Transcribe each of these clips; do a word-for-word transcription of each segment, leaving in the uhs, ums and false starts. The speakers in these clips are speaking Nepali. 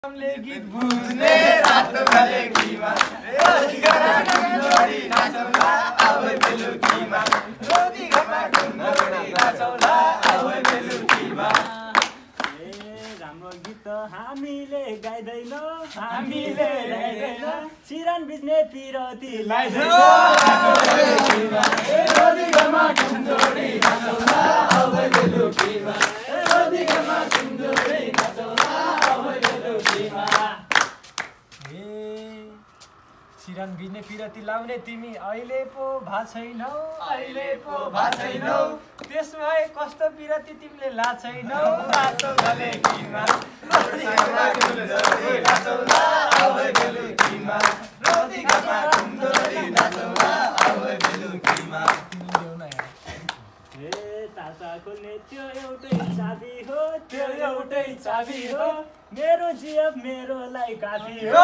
हमले गीत बुझ्ने रात भलेकीमा जोडी नाचौला आवे बेलुकीमा रोदी घरमा गुन्डोडी नाचौला आवे बेलुकीमा। ए राम्रो गीत हामीले गाइदैनौ हामीले गाइदैनौ चिरन बिज्ने पिरती लाइदैनौ रोदी घरमा गुन्डोडी नाचौला आवे बेलुकीमा रोदी घरमा गुन्डोडी नाचौला आवे बेलुकीमा। चिरन बिज्ने पिरती लाउने तिमी अहिले पो भा छैनौ अहिले पो भा छैनौ त्यसमा कस्तो पिरती तिमीले ला छैनौ रातो भलेकीमा रोदी घरमा गुन्डोडी नाचौला आवे बेलुकीमा रोदी घरमा गुन्डोडी नाचौला आवे बेलुकीमा। ए ताता खोल्ने त्यो एउटै चाबी हो त्यो एउटै चाबी हो मेरो जिएफ मेरोलाई काफी हो।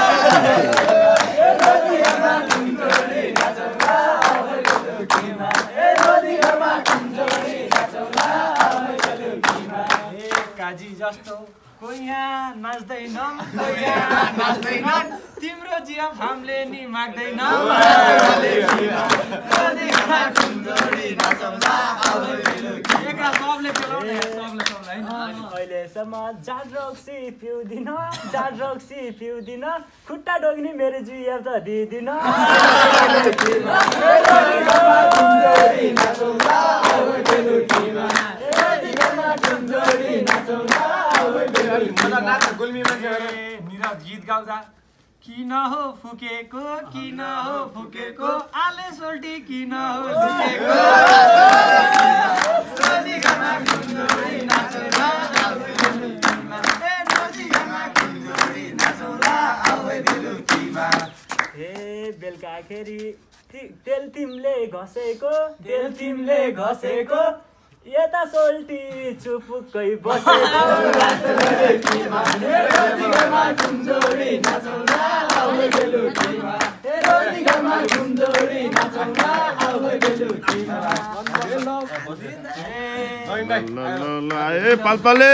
रोदी घरमा गुन्डोडी नाचौला आवे बेलुकीमा रोदी घरमा गुन्डोडी नाचौला आवे बेलुकीमा। ए काजी जस्तो कोही यहाँ नाच्दैनन् कोही यहाँ नाच्दैनन् तिम्रो जिएफ हामीले नि माग्दैनौँ रोदी घरमा गुन्डोडी नाचौला आवे बेलुकीमा। एकरा सबले पेलाउने सबले सबले हैन अहिलेसम्म जाड रक्सी पिउदिन जाड रक्सी पिउदिन खुट्टा डोग्ने मेरो जिएफ त दिदिन। रोदी घरमा गुन्डोडी नाचौला आवे बेलुकीमा रोदी घरमा गुन्डोडी नाचौला आवे बेलुकीमा। निरज गीत गाउँदा किन हो फुकेको किन हो फुकेको आले सोल्टी किन हो फुकेको रोदी घरमा गुन्डोडी नाचौला आवे बेलुकीमा रोदी घरमा गुन्डोडी नाचौला आवे बेलुकीमा। ए बेलुकाखेरि तेल तिमीले घसेको तेल तिमीले घसेको यता सोल्टी चुपुक्कै बसेको रोदी घरमा गुन्डोडी नाचौला आवे बेलुकीमा रोदी घरमा गुन्डोडी नाचौला आवे बेलुकीमा। ए पालपाले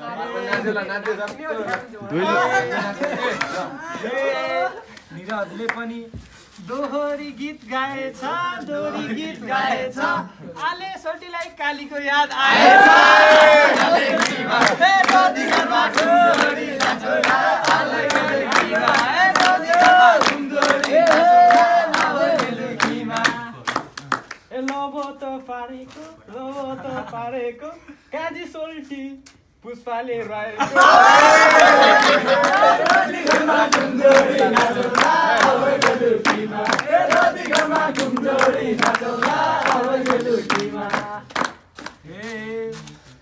निरजले पनि दोहोरी गीत गाएछ दोहोरी गीत गाएछ आले सोल्टीलाई कालीको याद आएछ रोदी घरमा गुन्डोडी नाचौला आवे बेलुकीमा रोदी घरमा गुन्डोडी नाचौला आवे बेलुकीमा। ए लोभो त पारेको लोभो त पारेको काजी सोल्टी पुष्पाले रहेको रोदी घरमा गुन्डोडी नाचौला आवे बेलुकीमा रोदी घरमा गुन्डोडी नाचौला आवे बेलुकीमा। ए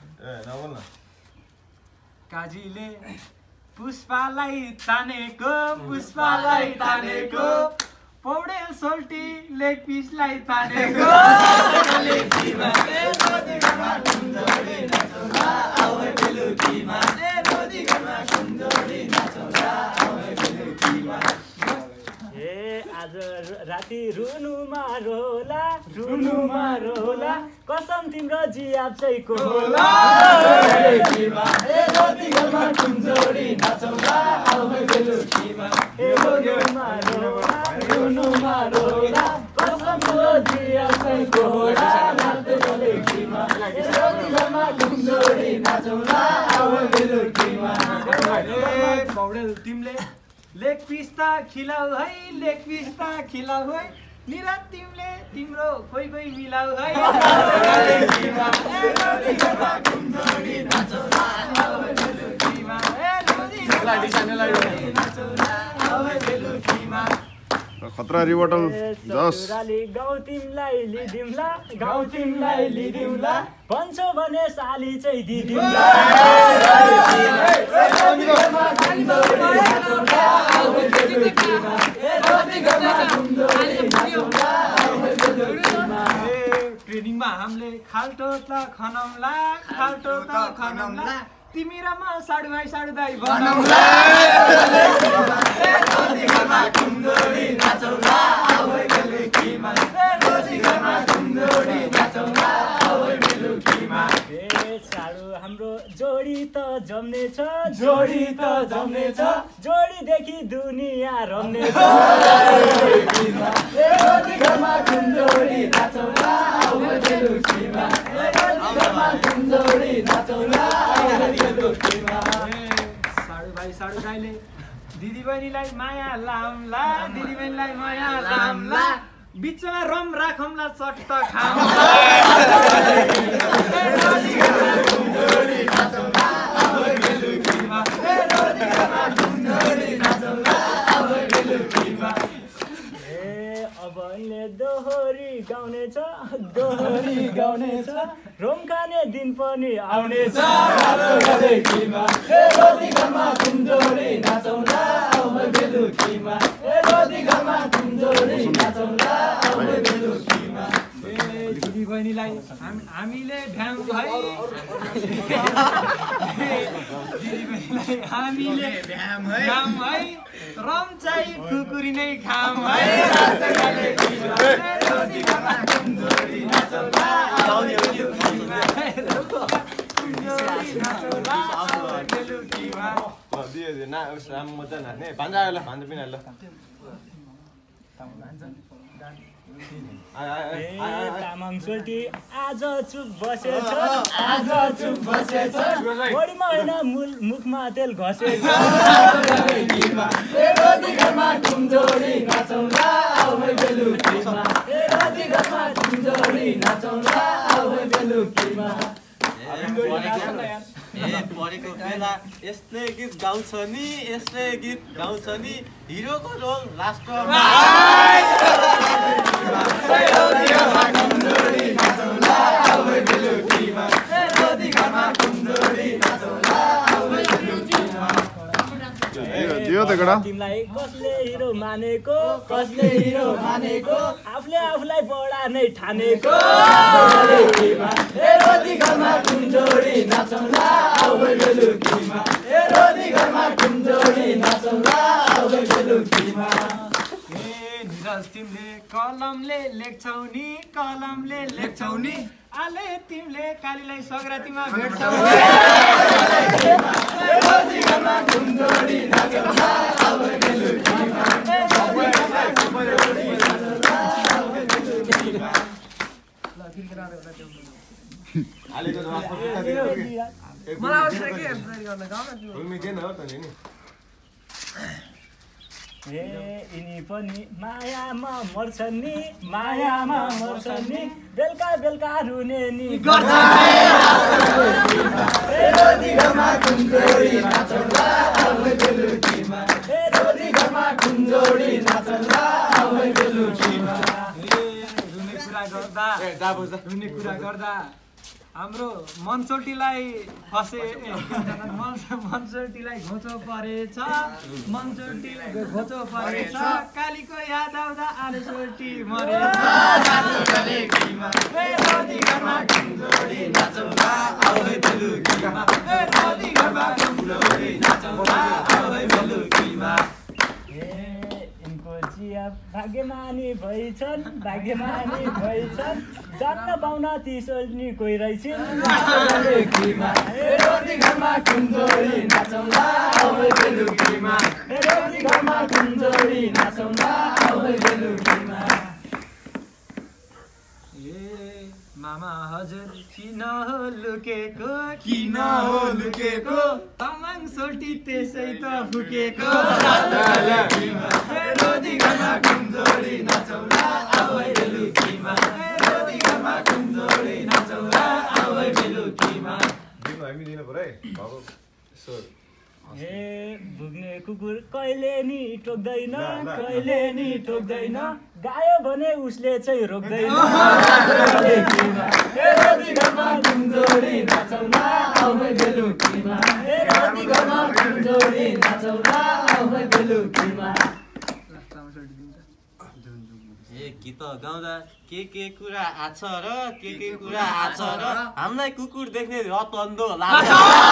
काजीले पुष्पालाई तानेको पुष्पालाई तानेको पौडेल सोल्टी लेग पिसलाई तानेको रोदी घरमा गुन्डोडी नाचौला आवे बेलुकीमा रोदी घरमा गुन्डोडी नाचौला आवे बेलुकीमा। ए आज राति रुनुमा रोला रुनुमा रोला कसम तिम्रो जियाब चाहिँ को होला रोदी घरमा गुन्डोडी नाचौला आवे बेलुकीमा रुनुमा रोला रुनुमा रोला कसम तिम्रो जियाब चाहिँ को होला बेलुकीमा रोदी घरमा गुन्डोडी नाचौला आवे बेलुकीमा। ए पौडेल तिमीले लेग पिस त खिलाउ है लेग पिस त खिलाउ है निरज तिमीले तिम्रो खोइ खोइ मिलाउ है रोदी घरमा गुन्डोडी नाचौला आवे बेलुकीमा रोदी घरमा गुन्डोडी नाचौला आवे बेलुकीमा। खतरा रिबोटल जस गाउँ तिमीलाई लिदिउँला गाउँ तिमीलाई लिदिउँला भन्छौ भने साली चाहिँ दिदिउँला। रोदी घरमा गुन्डोडी नाचौला आवे बेलुकीमा रोदी घरमा गुन्डोडी नाचौला आवे बेलुकीमा। ट्रेनिङमा हामीले खाल्टो त खनौला खाल्टो त खनौला तिमी र म साडुभाइ साडुदाइ बनौला रोदी घरमा गुन्डोडी नाचौला आवे बेलुकीमा रोदी घरमा गुन्डोडी नाचौला आवे बेलुकीमा। ए साडु हाम्रो जोडी त जम्नेछ जोडी त जम्नेछ जोडीदेखि दुनियाँ रम्नेछ रोटी घरमा कुन्जोडी नाचौला आऊ बेलुकीमा रोटी घरमा कुन्जोडी नाचौला आऊ बेलुकीमा साडु भाइ साडु दाइले दिदी बहिनीलाई माया लामला दिदी बहिनीलाई माया लामला बिचमा रम राखौँला चट्ट खामला रोटी घरमा कुन्जोडी नाचौला आऊ बेलुकीमा रोटी घरमा कुन्जोडी नाचौला आऊ बेलुकीमा अबले दोहोरी गाउनेछ दोहोरी गाउनेछ रोम खाने दिन पनि आउनेछ बेलुकीमा रोटी घरमा कुन्जोडी नाचौला आऊ बेलुकीमा रोटी घरमा कुन्जोडी नाचौला आऊ बेलुकीमा दिदी बहिनीलाई हामीले भ्याम है दिदी बहिनीलाई हामीले भ्याम है भ्याम है रम चाहिँ खुकुरी नै खाम है रोटी घरमा कुन्जोडी नाचौला आऊ बेलुकीमा बेलुकीमा दियो दियो ना उस राम मजा नाच्ने भान्जा आयो ल भान्जा पिना ल तामाङ सोल्टी आज चुप बसेछ आज चुप बसेछ बढीमा होइन मूल मुखमा तेल घसेछ रोटी घरमा कुन्जोडी नाचौला आऊ बेलुकीमा रोटी घरमा कुन्जोडी नाचौला आऊ बेलुकीमा ए परेको बेला यस्तै गीत गाउँछ नि यस्तै गीत गाउँछ नि हिरोको रोल लास्टमा रोटी घरमा कुन्जोडी नाचौला आऊ बेलुकीमा रोटी घरमा कुन्जोडी नाचौला आऊ बेलुकीमा दियो त गडा तिमीलाई कसले हिरो मानेको कसले हिरो मानेको आफूले आफूलाई बडा नै ठानेको बेलुकीमा रोटी घरमा कुन्जोडी नाचौला आऊ बेलुकीमा रोटी घरमा कुन्जोडी नाचौला आऊ बेलुकीमा निरज तिमीले कलमले लेख्छौ नि कलमले लेख्छौ नि आले तिमीले कालीलाई सग्रातीमा भेट्छौ रोटी घरमा कुन्जोडी नाचौला आऊ बेलुकीमा रोटी घरमा कुन्जोडी नाचौला आऊ बेलुकीमा हालेको जवाफ पुरा दियो कि मलाई आउँछ के एम्प्लॉय गर्न गाउँ न भूमि दिएन हो त नि ए यिनी पनि मायामा मर्छन् नि मायामा मर्छन् नि बेलुका बेलुका रुने नि रोटी घरमा कुन्जोडी नाचौला आऊ बेलुकीमा रोटी घरमा कुन्जोडी नाचौला आऊ बेलुकीमा रुने कुरा गर्दा ए जा बुझ्दा रुने कुरा गर्दा हाम्रो मनचोटीलाई फसे मनचोटीलाई घोचो परेछ मनचोटी घोचो परेछ कालीको याद आउँदा आलेचोटी मरेछ रोटी घरमा कुन्जोडी नाचौला आऊ बेलुकीमा रोटी घरमा कुन्जोडी नाचौला आऊ बेलुकीमा चिया भाग्यमानी भइछन् भाग्यमानी भइछन् जान्न पाउन ती सोल्नी कोही रहेछन् रोटी घरमा कुन्जोडी नाचौला आऊ बेलुकीमा रोटी घरमा कुन्जोडी नाचौला आऊ बेलुकीमा मामा हजुर किन हो लुकेको किन हो लुकेको तामाङ सोल्टी त्यसै त फुकेको रोटी घरमा कुन्जोडी नाचौला आऊ बेलुकीमा रोटी घरमा कुन्जोडी नाचौला आऊ बेलुकीमा दिनु हामी दिनु पर्यो है बाबु यसो ए भुग्ने कुकुर कहिले नि टोक्दैन कहिले नि टोक्दैन गायो भने उसले चाहिँ रोक्दैन रोटी घरमा कुन्जोडी नाचौला आऊ बेलुकीमा रोटी घरमा कुन्जोडी नाचौला आऊ बेलुकीमा ए गीत गाउँदा के के कुरा आछ र के के कुरा आछ र हामीलाई कुकुर देख्ने रतन्दो लाग्छ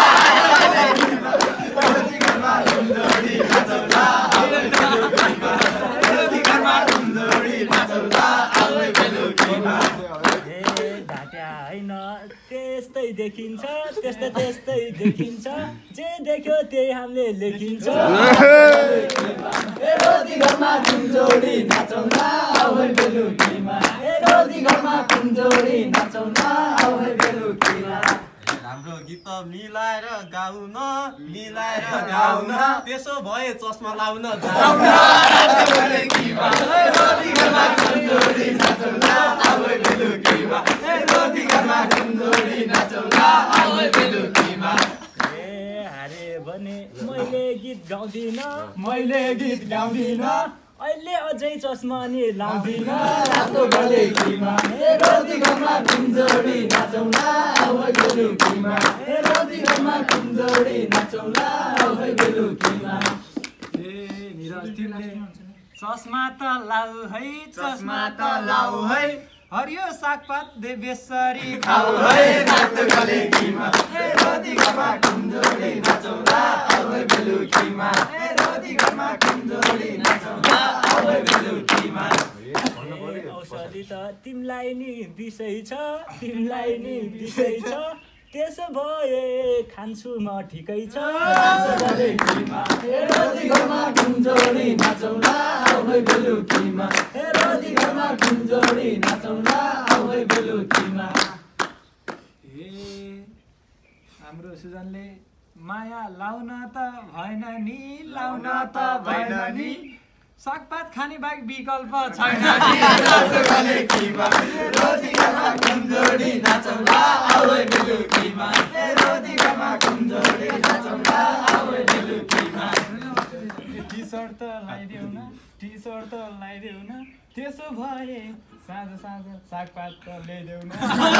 रोटी घरमा कुन्जोडी नाचौला आऊ बेलुकीमा रोटी घरमा कुन्जोडी नाचौला आऊ बेलुकीमा ए ढाट्या होइन त्यस्तै देखिन्छ त्यस्तै त्यस्तै लेखिन्छ जे देख्यो त्यही हामीले लेखिन्छ रोटी घरमा कुन्जोडी नाचौँ न आऊ है बेलुकीमा रोटी घरमा कुन्जोडी नाचौँ न आऊ है बेलुकीमा हाम्रो गीत मिलाएर गाउन मिलाएर गाउन त्यसो भए चस्मा लाउन जाऊ न बेलुकीमा रोटी घरमा कुन्जोडी नाचौँ न आऊ है बेलुकीमा रोटी घरमा कुन्जोडी नाचौँ न आऊ है बेलुकीमा ए हारे भने मैले गीत गाउँदिन मैले गीत गाउँदिन अहिले अझै चस्मा नि लाउँदिन रातो बेलुकीमा रोटी घरमा कुन्जोडी नाचौँ न आऊ है बेलुकीमा रोटी घरमा कुन्जोडी नाचौँ न आऊ है बेलुकीमा ए निरज तिमीले चस्मा त लाउ है चस्मा त लाऊ है हरियो सागपात दे बेसरी खाऊ है रातो बेलुकीमा रोटी घरमा कुन्जोडी नाचौँ न आऊ है बेलुकीमा रोटी घरमा कुन्जोडी नाचौँ न आऊ है बेलुकीमा औषधि त तिमीलाई नि दिसै छ तिमीलाई नि दिसै छ त्यसो भए खान्छु म ठिकै छ बेलुकीमा रोटी घरमा कुन्जोडी नाचौँ न आऊ है बेलुकीमा रोटी घरमा कुन्जोडी नाचौँ न आऊ है बेलुकीमा ए हाम्रो सुजनले माया लाउन त भएन नि लाउन त भएन नि सागपात खाने बाहेक विकल्प छैन बेलुकीमा रोटी घरमा कुन्जोडी नाचौँ न आऊ है बेलुकीमा रोटी घरमा कुन्जोडी नाचौँ न आऊ है बेलुकीमा टी सर्ट त लगाइदेऊ न टी सर्ट त लगाइदेऊ न त्यसो भए साँझ साँझ सागपात त ल्याइदेऊ न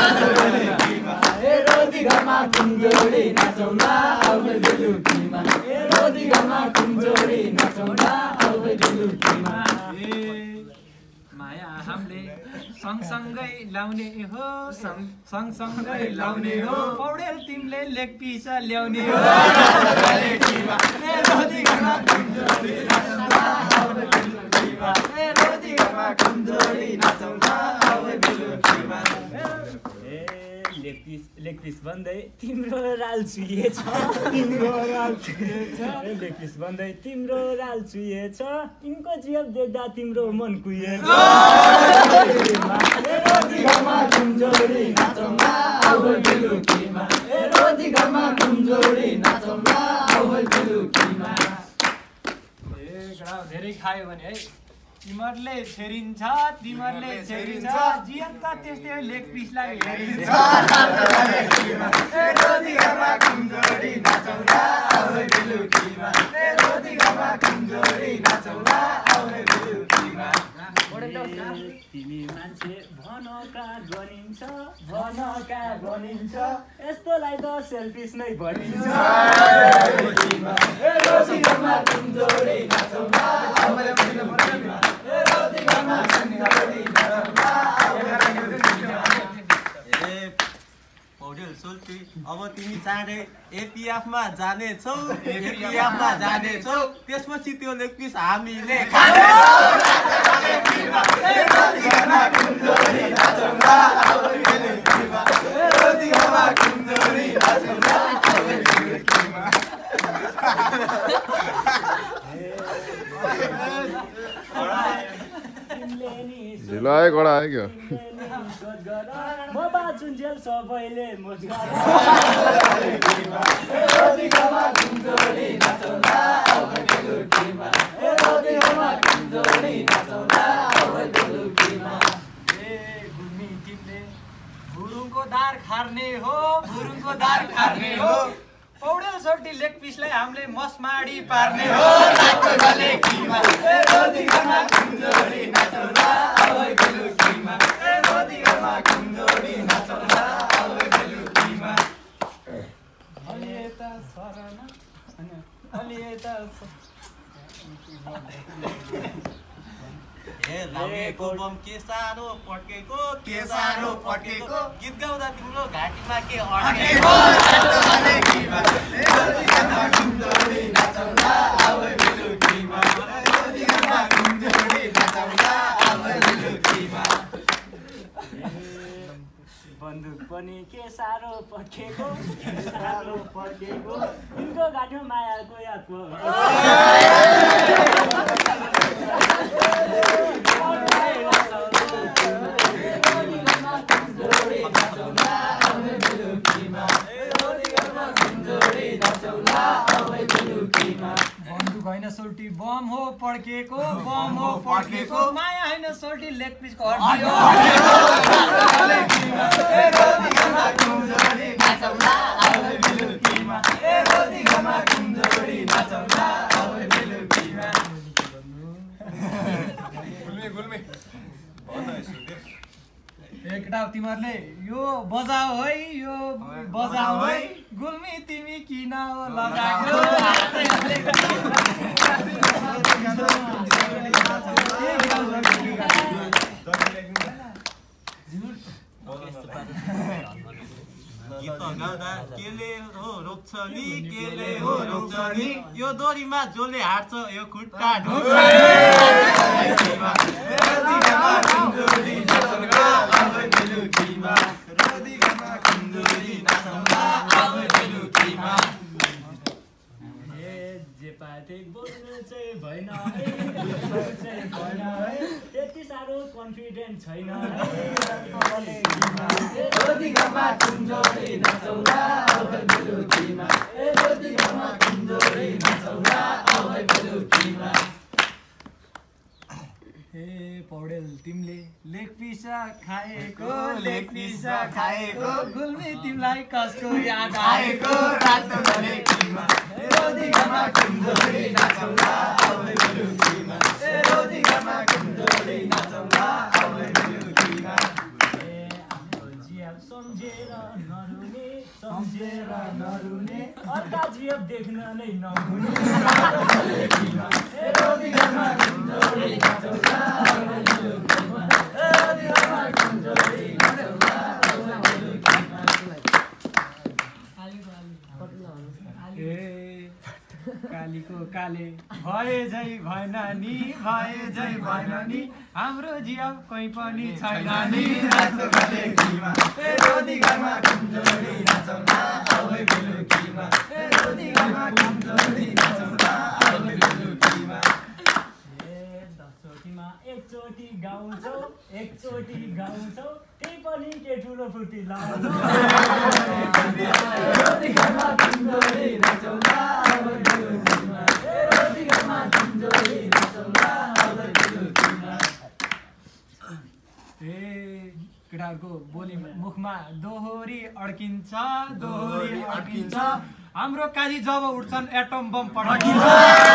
रोटी घरमा कुन्जोडी नाचौँ न आऊ है बेलुकीमा रोटी घरमा कुन्जोडी नाचौँ न आऊ है बेलुकीमा ए माया हामीले सँगसँगै लाउने हो सँगसँगै लाउने हो पौडेल तिमीले लेग पिस ल्याउने हो रोटी घरमा कुन्जोडी नाचौँ न आऊ है बेलुकीमा रोटी घरमा कुन्जोडी नाचौँ न आऊ है बेलुकीमा ए लेग पिस लेग पिस भन्दै तिम्रो राल चुहिएछ तिम्रो राल चुहिएछ लेग पिस भन्दै तिम्रो राल चुहिएछ यिनको जियब देख्दा तिम्रो मन कुहिएछ रोटी घरमा कुन्जोडी नाचौँ न आऊ है बेलुकीमा रोटी घरमा कुन्जोडी नाचौँ न आऊ है बेलुकीमा ए गडाउ धेरै खायो भने है तिमीहरूले छेरिन्छ तिमीहरूले छेरिन्छ जियन त त्यस्तै हो लेग पिसलाई हेरिन्छ रोटी घरमा कुन्जोडी नाचौँ न आऊ है बेलुकीमा रोटी घरमा कुन्जोडी नाचौँ न आऊ है बेलुकीमा तिमी मान्छे भन कहाँ गनिन्छ भन कहाँ गनिन्छ यस्तोलाई त सेल्फिस नै भनिन्छ रोटी घरमा कुन्जोडी नाचौँ न आऊ है बेलुकीमा रोटी घरमा कुन्जोडी नाचौँ न आऊ है बेलुकीमा ए पौडेल सोल्टी अब तिमी चाँडै एपिएफमा जानेछौ एपिएफमा जानेछौ त्यसपछि त्यो लेग पिस हामीले रोटी घरमा कुन्जोडी नाचौँ न आऊ है बेलुकीमा रोटी घरमा कुन्जोडी नाचौँ न आऊ है बेलुकीमा ढिलो आयो कडा आयो क्या म बाँचुन्जेल सबैले मोज गर रोटी घरमा कुन्जोडी नाचौँ न आऊ है बेलुकीमा रोटी घरमा कुन्जोडी नाचौँ न आऊ है बेलुकीमा ए गुल्मी तिमीले भुरुङको दार खार्ने हो भुरुङको दार खार्ने हो पौडेल सोल्टी लेग पिसलाई हामीले मसमाडी पार्ने हो बेलुकीमा रोटी घरमा कुन्जोडी नाचौँ न आऊ है बेलुकीमा रोटी घरमा कुन्जोडी नाचौँ न आऊ है बेलुकीमा अलि यता सरन हैन अलि यता ए लागेको बम के साह्रो पड्केको के साह्रो पड्केको गीत गाउँदा तिम्रो घाँटीमा के अड्केको रोटी घरमा कुन्जोडी नाचौँ न आऊ है बेलुकीमा रोटी घरमा कुन्जोडी नाचौँ न आऊ है बेलुकीमा बन्दुक पनि के साह्रो पड्केको साह्रो पड्केको यिनको गाडीमा मायाको याद पो बन्दुक होइन सोल्टी बम हो पड्केको बम हो पड्केको माया होइन सोल्टी लेग पिसको हड्डी हो एकटा तिमीहरूले यो बजाऊ है यो बजाऊ है गुल्मी तिमी किन हो लगाएको गीत गाउँदा केले हो रोक्छ नि केले हो रोक्छ नि यो दोरीमा जसले हाट्छ यो खुट्टा ढोक्छ बोल्नु चाहिँ भएन त्यति साह्रो कन्फिडेन्ट छैन ए पौडेल तिमीले लेग पिसा खाएको लेग पिसा खाएको गुल्मी तिमीलाई कसको याद आएको रातो गलेकीमा रोदी घरमा कुण्डोरी नाचौला आउने बेलुकीमा ए रोदी घरमा कुण्डोरी नाचौला आउने बेलुकीमा ए आफ्नो जियाब सम्झेर नरुने सम्झेर नरुने अर्का जियाब देख्न नै नहुने ए रोदी घरमा कुण्डोरी नाचौला आउने बेलुकीमा ए रोदी घरमा कुण्डोरी नाचौला आउने बेलुकीमा ए कालीको काले भए झै भएन नि भए झै भएन नि हाम्रो जियाब कोही पनि छैन नि रातो गलेकीमा ए रोदी घरमा कुण्डोरी नाचौला आउने बेलुकीमा ए रोदी घरमा कुण्डोरी नाचौला आउने बेलुकीमा ए दसचोटिमा एकचोटि गाउँछौ एकचोटि गाउँछौ त्यही पनि के ठुलो फुर्ती लाउँछौ रोदी घरमा कुण्डोरी नाचौला आउने बेलुकीमा ए रोदी घरमा कुण्डोरी नाचौला आउने बेलुकीमा ए केटाहरूको बोली मुखमा दोहोरी अड्किन्छ दोहोरी अड्किन्छ हाम्रो काजी जब उठ्छन् एटम बम पड्किन्छ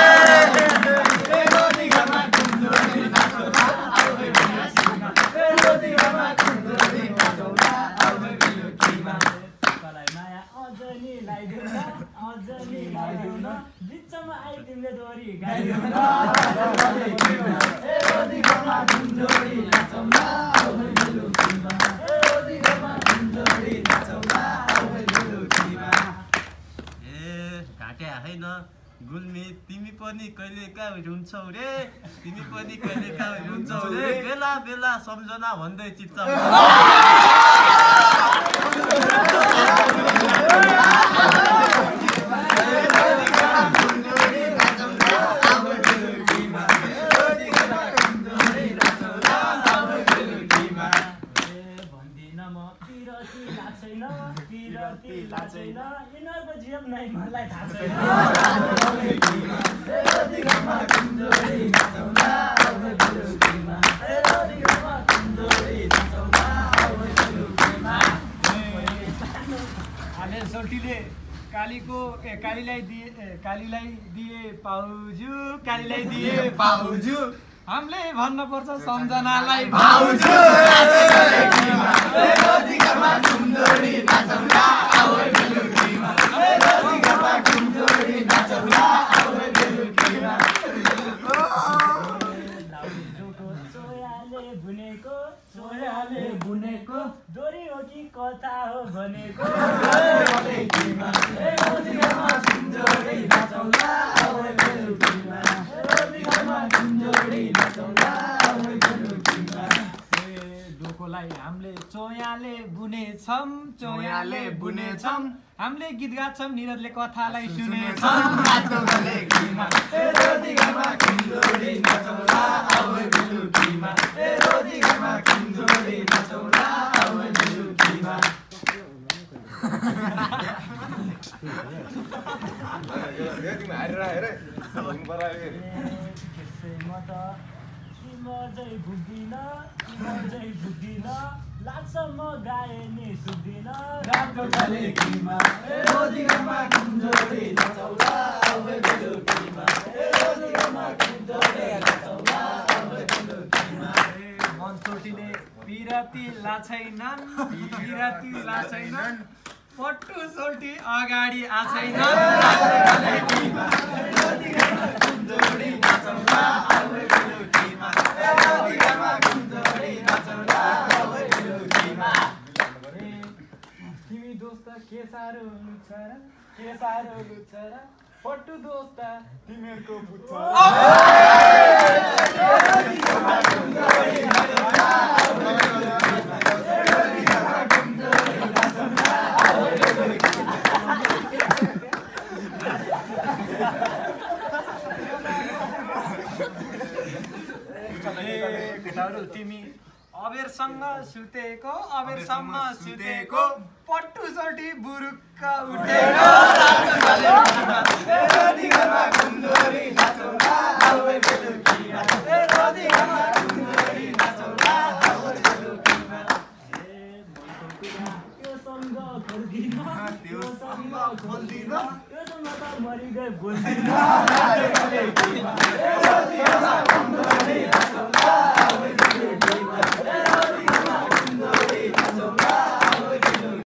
ए रोदी घरमा कुण्डोरी नाचौला आउने बेलुकीमा ए रोदी घरमा कुण्डोरी नाचौला आउने बेलुकीमा तलाई माया अझ नि लाइदेऊ न अझ नि लाइदेऊ न बिचमा आइ तिमीले दोहोरी गाइदेऊ न ए रोदी घरमा कुण्डोरी नाचौला आउने बेलुकीमा ए रोदी घरमा कुण्डोरी नाचौला आउने बेलुकीमा ए घाटे होइन गुल्मी तिमी पनि कहिले कहाँ रुन्छौ रे तिमी पनि कहिले कहाँ रुन्छौ रे बेला बेला सम्झना भन्दै चित्त छैन यिनीहरूको जीवन नै मलाई थाहा छैन सोल्टीले कालीको ए कालीलाई दिए कालीलाई दिए पाउजु कालीलाई दिए पाउजु हामीले भन्न पर्छ सम्झनालाई भाउजु बुनेको सोयाले बुनेको डोरी हो कि कथा हो भनेको भाइ हामीले चोयाले बुनेछौँ चोयाले बुनेछौँ हामीले गीत गाछौँ निरजले कथालाई सुनेछौँ रातो गले घिमा ए रोटी घरमा किन्दोरी नचौला आवे बेलुकीमा ए रोटी घरमा किन्दोरी नचौला आवे बेलुकीमा यो तिमी हारेर हेर भन्नु पर्यो म त म चाहिँ भुक्दिन म चाहिँ भुक्दिन लाग्छ म गाए नि सुक्दिन रातो गले घिमा ए रोटी घरमा किन्दोरी नचौला आवे बेलुकीमा ए रोटी घरमा किन्दोरी नचौला आवे बेलुकीमा मनचोटीले पिराती लाछैनन् पिराती लाछैनन् पट्टु सोल्टी अगाडि आछैनन् रातो गले घिमा ए रोटी घरमा किन्दोरी नचौला आवे बेलुकीमा ए रोटी घरमा किन्दोरी नचौला आवे बेलुकीमा तिमी दोस्त के साह्रो लुच्छ र के साह्रो लुच्छ र पट्टु दोस्त तिमीहरूको बुझ्छ केटाहरू तिमी अबेरसँग सुतेको अबेरसम्म सुतेको पट्टु सोल्टी बुरुक्क उठेको रातो गले घिमा ए रोटी घरमा किन्दोरी नचौला आवे बेलुकीमा ए रोटी घरमा किन्दोरी नचौला आवे बेलुकीमा त्यो सँग खोल्दिन त्यो सँग खोल्दिन त्यो सँग त मरि गए बोल्दिन रातो गले घिमा ए रोटी घरमा